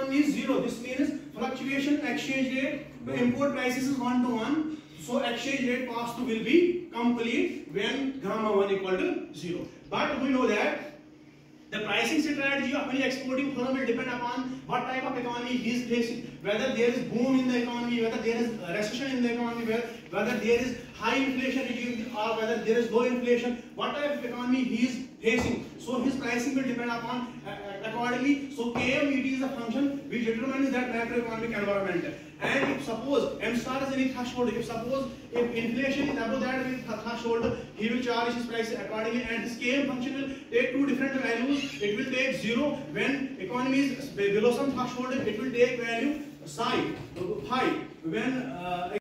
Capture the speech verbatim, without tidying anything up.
economy is zero. This means fluctuation exchange rate, the import prices is one to one. So exchange rate pass through will be complete when gamma one equal to zero. But we know that the pricing strategy of any exporting firm will depend upon what type of economy he is facing, whether there is boom in the economy, whether there is recession in the economy, whether there is high inflation regime or whether there is low inflation, what type of economy he is facing. So his pricing will depend upon uh, accordingly. So K M E T is a function which determines that macroeconomic environment. And if suppose M star is any threshold, if suppose if inflation is above that threshold, he will charge his price accordingly, and this K M function will take two different values. It will take zero when economy is below some threshold, it will take value psi, phi when uh,